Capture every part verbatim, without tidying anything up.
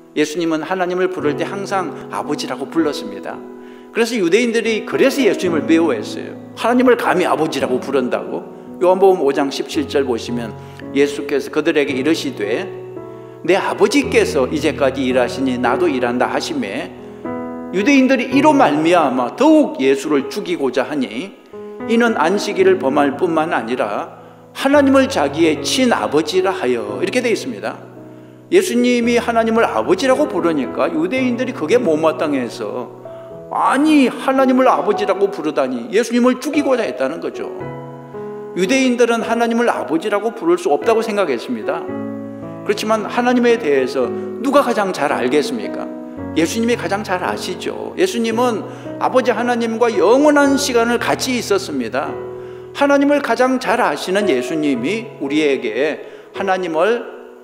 예수님은 하나님을 부를 때 항상 아버지라고 불렀습니다. 그래서 유대인들이 그래서 예수님을 미워했어요. 하나님을 감히 아버지라고 부른다고? 요한복음 오 장 십칠 절 보시면 예수께서 그들에게 이르시되 내 아버지께서 이제까지 일하시니 나도 일한다 하시매 유대인들이 이로 말미암아 더욱 예수를 죽이고자 하니 이는 안식일을 범할 뿐만 아니라 하나님을 자기의 친아버지라 하여 이렇게 되어 있습니다. 예수님이 하나님을 아버지라고 부르니까 유대인들이 그게 못마땅해서 아니 하나님을 아버지라고 부르다니 예수님을 죽이고자 했다는 거죠. 유대인들은 하나님을 아버지라고 부를 수 없다고 생각했습니다. 그렇지만 하나님에 대해서 누가 가장 잘 알겠습니까? 예수님이 가장 잘 아시죠. 예수님은 아버지 하나님과 영원한 시간을 같이 있었습니다. 하나님을 가장 잘 아시는 예수님이 우리에게 하나님을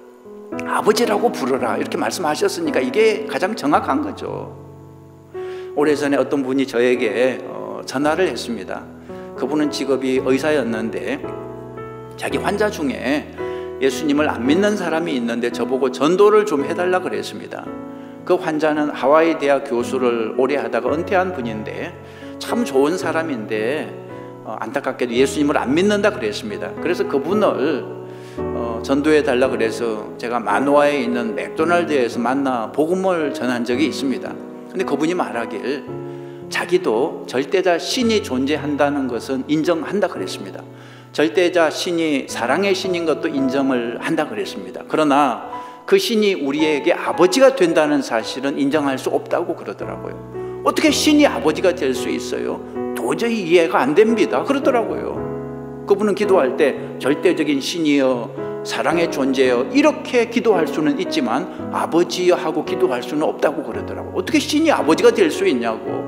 아버지라고 부르라 이렇게 말씀하셨으니까 이게 가장 정확한 거죠. 오래전에 어떤 분이 저에게 전화를 했습니다. 그분은 직업이 의사였는데 자기 환자 중에 예수님을 안 믿는 사람이 있는데 저보고 전도를 좀 해달라 그랬습니다. 그 환자는 하와이 대학 교수를 오래 하다가 은퇴한 분인데 참 좋은 사람인데 어, 안타깝게도 예수님을 안 믿는다 그랬습니다. 그래서 그분을 어, 전도해 달라 그래서 제가 마누아에 있는 맥도날드에서 만나 복음을 전한 적이 있습니다. 근데 그분이 말하길 자기도 절대자 신이 존재한다는 것은 인정한다 그랬습니다. 절대자 신이 사랑의 신인 것도 인정을 한다 그랬습니다. 그러나 그 신이 우리에게 아버지가 된다는 사실은 인정할 수 없다고 그러더라고요. 어떻게 신이 아버지가 될 수 있어요? 도저히 이해가 안 됩니다 그러더라고요. 그분은 기도할 때 절대적인 신이여 사랑의 존재여 이렇게 기도할 수는 있지만 아버지여 하고 기도할 수는 없다고 그러더라고요. 어떻게 신이 아버지가 될 수 있냐고.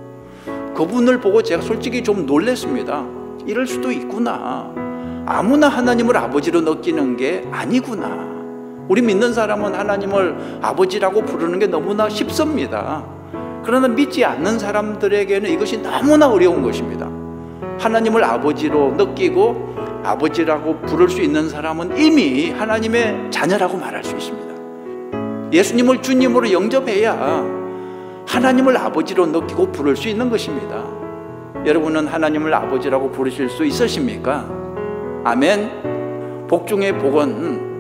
그분을 보고 제가 솔직히 좀 놀랐습니다. 이럴 수도 있구나. 아무나 하나님을 아버지로 느끼는 게 아니구나. 우리 믿는 사람은 하나님을 아버지라고 부르는 게 너무나 쉽습니다. 그러나 믿지 않는 사람들에게는 이것이 너무나 어려운 것입니다. 하나님을 아버지로 느끼고 아버지라고 부를 수 있는 사람은 이미 하나님의 자녀라고 말할 수 있습니다. 예수님을 주님으로 영접해야 하나님을 아버지로 느끼고 부를 수 있는 것입니다. 여러분은 하나님을 아버지라고 부르실 수 있으십니까? 아멘. 복 중의 복은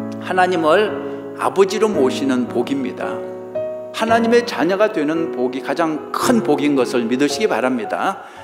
하나님을 아버지로 모시는 복입니다. 하나님의 자녀가 되는 복이 가장 큰 복인 것을 믿으시기 바랍니다.